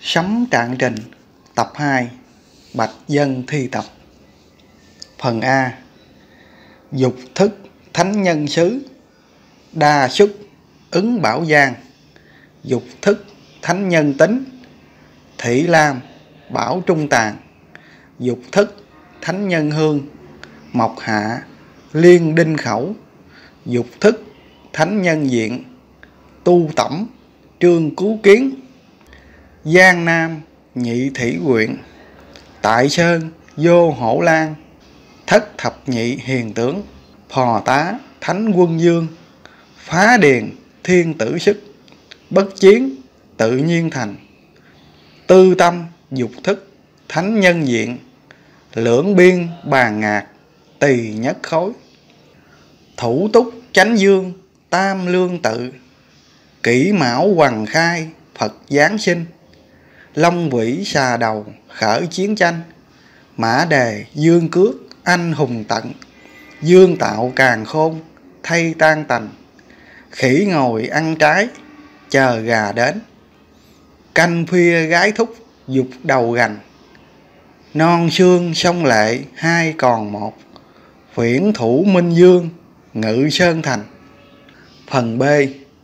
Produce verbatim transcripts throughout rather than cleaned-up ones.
Sấm Trạng Trình tập hai Bạch Dân thi tập. Phần A. Dục thức thánh nhân xứ, đa xuất ứng bảo giang. Dục thức thánh nhân tính, thị lam bảo trung tàn. Dục thức thánh nhân hương, mộc hạ liên đinh khẩu. Dục thức thánh nhân diện, tu tẩm trương cứu kiến. Giang Nam nhị thủy quyện, tại sơn vô hổ lan. Thất thập nhị hiền tướng, phò tá thánh quân dương. Phá điền thiên tử sức, bất chiến tự nhiên thành. Tư tâm dục thức thánh nhân diện, lưỡng biên bàn ngạc tỳ nhất khối. Thủ túc chánh dương tam lương tự, kỷ mão hoằng khai Phật giáng sinh. Long vĩ xà đầu khởi chiến tranh, mã đề dương cước anh hùng tận. Dương tạo càn khôn thay tan tành, khỉ ngồi ăn trái chờ gà đến. Canh khuya gái thúc dục đầu gành, non sương sông lệ hai còn một. Huyễn thủ minh dương ngự sơn thành. Phần B.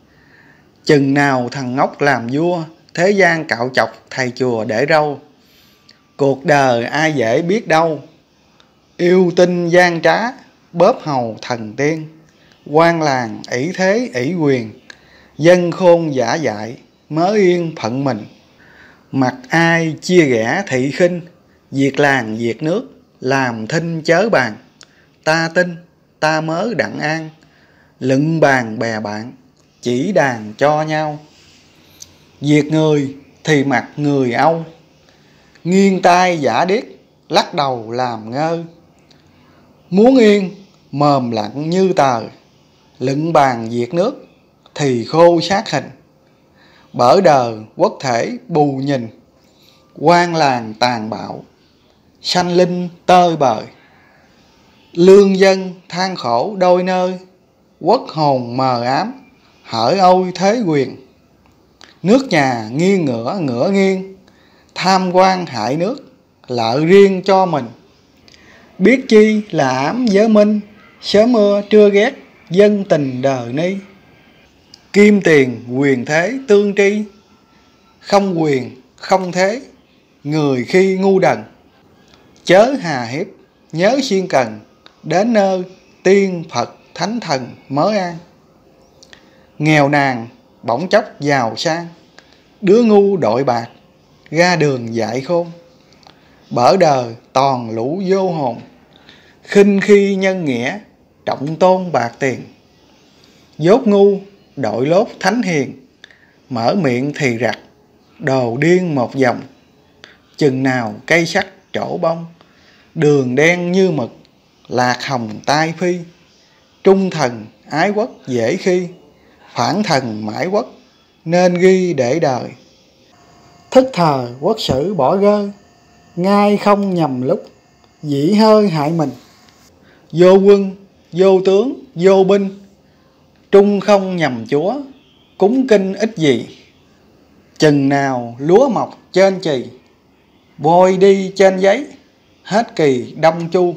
Chừng nào thằng ngốc làm vua, thế gian cạo chọc thầy chùa để râu. Cuộc đời ai dễ biết đâu, yêu tinh gian trá bóp hầu thần tiên. Quan làng ỷ thế ỷ quyền, dân khôn giả dại mớ yên phận mình. Mặc ai chia rẽ thị khinh, diệt làng diệt nước làm thinh chớ bàn. Ta tin ta mớ đặng an, lựng bàn bè bạn chỉ đàn cho nhau. Diệt người thì mặc người Âu, nghiêng tai giả điếc lắc đầu làm ngơ. Muốn yên mồm lặng như tờ, lựng bàn diệt nước thì khô sát hình. Bở đờ quốc thể bù nhìn, quan làng tàn bạo sanh linh tơi bời. Lương dân than khổ đôi nơi, quốc hồn mờ ám hỡi ôi thế quyền. Nước nhà nghiêng ngửa ngửa nghiêng, tham quan hại nước lợi riêng cho mình. Biết chi là ám giới minh, sớm mưa trưa ghét dân tình đời ni. Kim tiền quyền thế tương tri, không quyền không thế người khi ngu đần. Chớ hà hiếp nhớ siêng cần, đến nơi tiên Phật thánh thần mới an. Nghèo nàn bỗng chốc giàu sang, đứa ngu đội bạc ra đường dạy khôn. Bở đờ toàn lũ vô hồn, khinh khi nhân nghĩa trọng tôn bạc tiền. Dốt ngu đội lốt thánh hiền, mở miệng thì rặt đồ điên một dòng. Chừng nào cây sắt trổ bông, đường đen như mực lạc hồng tai phi. Trung thần ái quốc dễ khi, phản thần mãi quốc nên ghi để đời. Thức thờ quốc sử bỏ gơ, ngay không nhầm lúc dĩ hơi hại mình. Vô quân vô tướng vô binh, trung không nhầm chúa cúng kinh ít gì. Chừng nào lúa mọc trên chì, vôi đi trên giấy hết kỳ đông chu.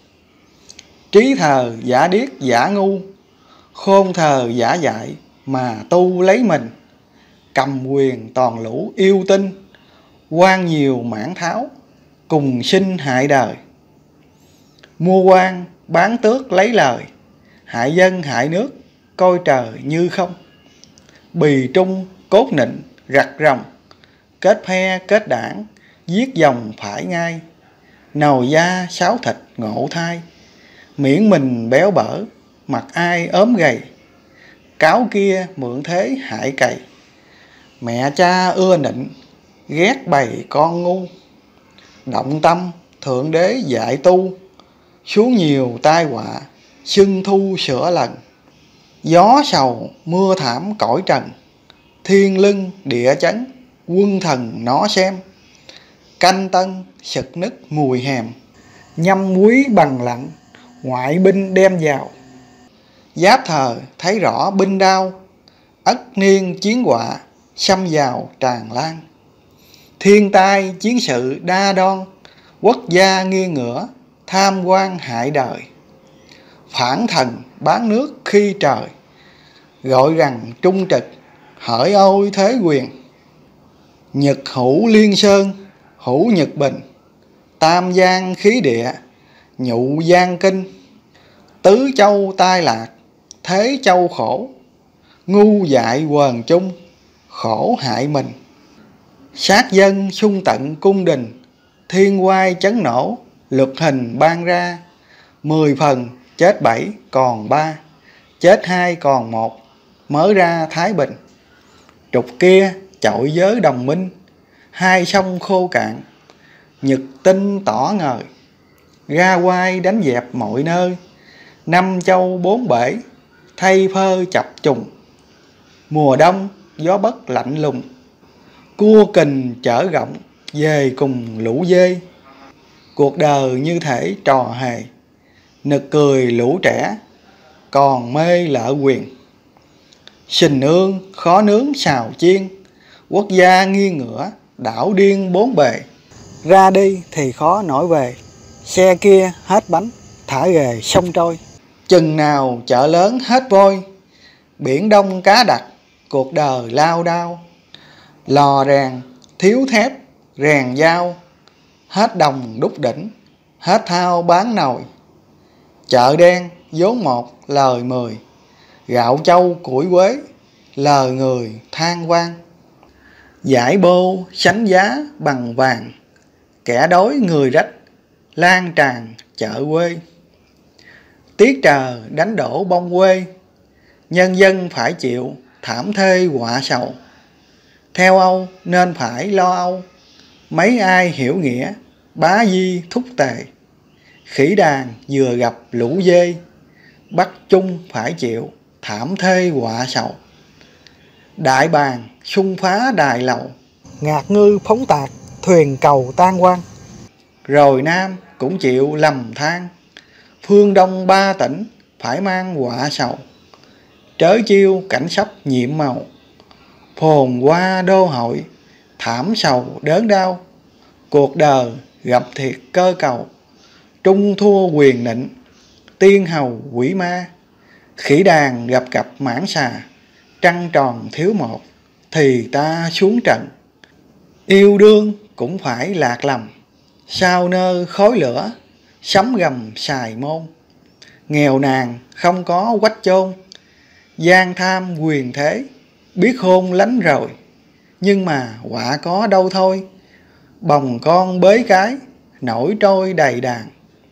Trí thờ giả điếc giả ngu, khôn thờ giả dại mà tu lấy mình. Cầm quyền toàn lũ yêu tinh, quan nhiều mãn tháo cùng sinh hại đời. Mua quan bán tước lấy lời, hại dân hại nước coi trời như không. Bì trung cốt nịnh rặt ròng, kết phe kết đảng giết dòng phải ngay. Nồi da sáo thịt ngộ thai, miễn mình béo bở mặt ai ốm gầy. Cáo kia mượn thế hại cày, mẹ cha ưa nịnh ghét bầy con ngu. Động tâm thượng đế dạy tu, xuống nhiều tai họa xưng thu sửa lần. Gió sầu mưa thảm cõi trần, thiên lưng địa chấn quân thần nó xem. Canh tân sực nức mùi hèm, nhâm quý bằng lạnh ngoại binh đem vào. Giáp thờ thấy rõ binh đao, ất niên chiến họa xâm vào tràn lan. Thiên tai chiến sự đa đoan, quốc gia nghiêng ngửa, tham quan hại đời. Phản thần bán nước khi trời, gọi rằng trung trực, hỡi ôi thế quyền. Nhật hữu liên sơn, hữu nhật bình, tam giang khí địa, nhụ giang kinh. Tứ châu tai lạc, thế châu khổ, ngu dại quần chung, khổ hại mình. Sát dân xung tận cung đình, thiên oai chấn nổ, luật hình ban ra. Mười phần chết bảy còn ba, chết hai còn một, mới ra thái bình. Trục kia chọi giới đồng minh, hai sông khô cạn, nhật tinh tỏ ngời. Ra quai đánh dẹp mọi nơi, năm châu bốn bể, thay phơ chập trùng. Mùa đông gió bất lạnh lùng, cua kình chở gọng, về cùng lũ dê. Cuộc đời như thể trò hề, nực cười lũ trẻ, còn mê lỡ quyền. Sình ương khó nướng xào chiên, quốc gia nghiêng ngửa, đảo điên bốn bề. Ra đi thì khó nổi về, xe kia hết bánh, thả ghề sông trôi. Chừng nào chợ lớn hết vôi, biển đông cá đặc, cuộc đời lao đao. Lò rèn thiếu thép, rèn dao, hết đồng đúc đỉnh, hết thao bán nồi. Chợ đen vốn một lời mười, gạo châu củi quế, lời người than vang. Giải bô sánh giá bằng vàng, kẻ đói người rách, lan tràn chợ quê. Tiết trời đánh đổ bông quê, nhân dân phải chịu thảm thê họa sầu. Theo Âu nên phải lo Âu, mấy ai hiểu nghĩa, bá di thúc tề. Khỉ đàn vừa gặp lũ dê, bắt chung phải chịu thảm thê họa sầu. Đại bàng xung phá đài lầu, ngạt ngư phóng tạc, thuyền cầu tan quang. Rồi Nam cũng chịu lầm than, phương Đông ba tỉnh phải mang họa sầu. Trớ chiêu cảnh sắp nhiệm màu, phồn qua đô hội, thảm sầu đớn đau. Cuộc đời gặp thiệt cơ cầu, trung thua quyền nịnh, tiên hầu quỷ ma. Khỉ đàn gặp cặp mãn xà, trăng tròn thiếu một, thì ta xuống trận. Yêu đương cũng phải lạc lầm, sao nơ khói lửa, sấm gầm xài môn. Nghèo nàn không có quách chôn, gian tham quyền thế, biết hôn lánh rồi. Nhưng mà quả có đâu thôi, bồng con bới cái, nổi trôi đầy đàn.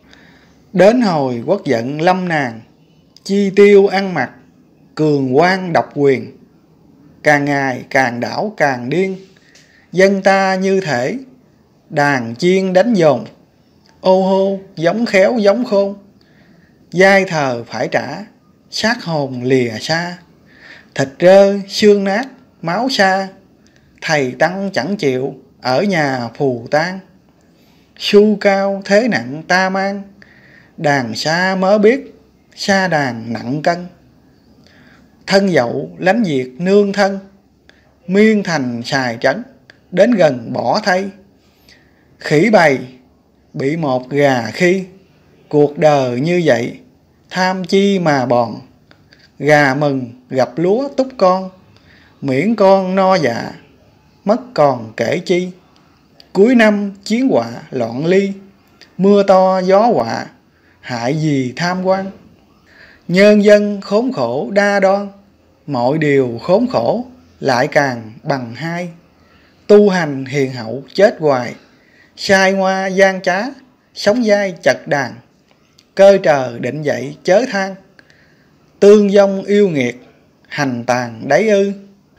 Đến hồi quốc giận lâm nàng, chi tiêu ăn mặc, cường quan độc quyền. Càng ngày càng đảo càng điên, dân ta như thể đàn chiên đánh dồn. Ô hô giống khéo giống khôn, giai thờ phải trả, xác hồn lìa xa. Thịt rơ xương nát máu xa, thầy tăng chẳng chịu ở nhà phù tang. Xu cao thế nặng ta mang, đàn xa mới biết xa đàn nặng cân. Thân dậu lánh việc nương thân, miên thành xài trấn, đến gần bỏ thay. Khỉ bầy bị một gà khi, cuộc đời như vậy tham chi mà bòn. Gà mừng gặp lúa túc con, miễn con no dạ, mất còn kể chi. Cuối năm chiến họa loạn ly, mưa to gió họa, hại gì tham quan. Nhân dân khốn khổ đa đoan, mọi điều khốn khổ lại càng bằng hai. Tu hành hiền hậu chết hoài, sai ngoa gian trá, sống dai chật đàn. Cơ trời định dậy chớ than, tương dông yêu nghiệt, hành tàn đấy ư.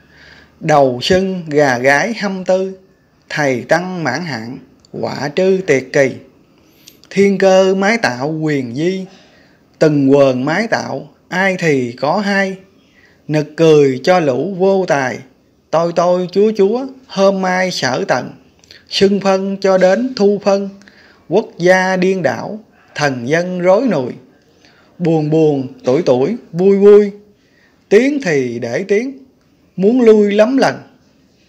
Đầu sưng gà gái hăm tư, thầy tăng mãn hạn, quả trư tiệt kỳ. Thiên cơ mái tạo quyền di, từng quần mái tạo ai thì có hai. Nực cười cho lũ vô tài, tôi tôi chúa chúa hôm mai sở tận. Sưng phân cho đến thu phân, quốc gia điên đảo, thần dân rối nùi. Buồn buồn tuổi tuổi vui vui, tiếng thì để tiếng, muốn lui lắm lần.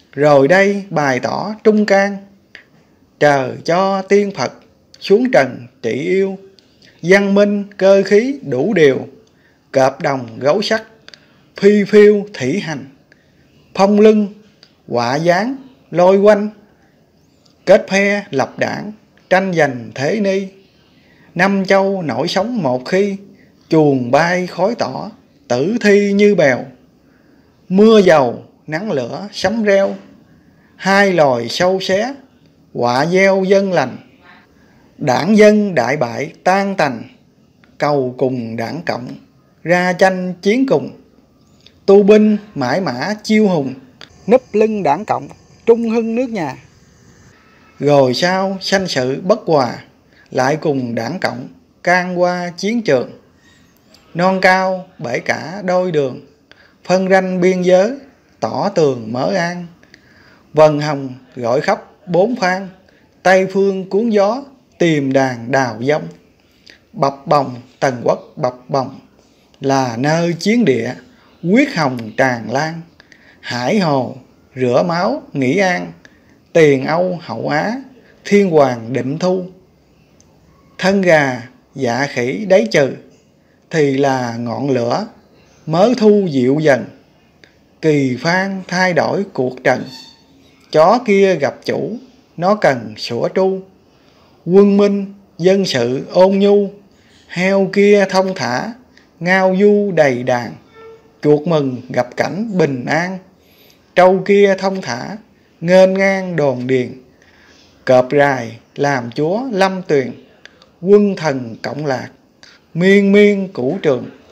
Rồi đây bày tỏ trung can, chờ cho tiên Phật xuống trần trị yêu. Văn minh cơ khí đủ điều, cọp đồng gấu sắt, phi phiêu thủy hành. Phong lưng họa dáng lôi quanh, kết phe lập đảng tranh giành thế ni. Năm châu nổi sóng một khi, chuồng bay khói tỏ tử thi như bèo. Mưa dầu nắng lửa sấm reo, hai lòi sâu xé họa gieo dân lành. Đảng dân đại bại tan tành, cầu cùng đảng cộng ra tranh chiến cùng. Tu binh mãi mã chiêu hùng, núp lưng đảng cộng trung hưng nước nhà. Rồi sau sanh sự bất hòa, lại cùng đảng cộng can qua chiến trường. Non cao bể cả đôi đường, phân ranh biên giới tỏ tường mở an. Vần hồng gọi khắp bốn phan, Tây phương cuốn gió tìm đàn đào dông. Bập bồng Tần Quốc bập bồng, là nơi chiến địa huyết hồng tràn lan. Hải hồ rửa máu nghỉ an, Tiền Âu hậu Á thiên hoàng định thu. Thân gà dạ khỉ đáy trừ, thì là ngọn lửa mớ thu dịu dần. Kỳ phan thay đổi cuộc trần, chó kia gặp chủ nó cần sủa tru. Quân minh dân sự ôn nhu, heo kia thông thả ngao du đầy đàn. Chuột mừng gặp cảnh bình an, trâu kia thông thả nghênh ngang đồn điền. Cọp rài làm chúa lâm tuyền, quân thần cộng lạc miên miên cửu trường.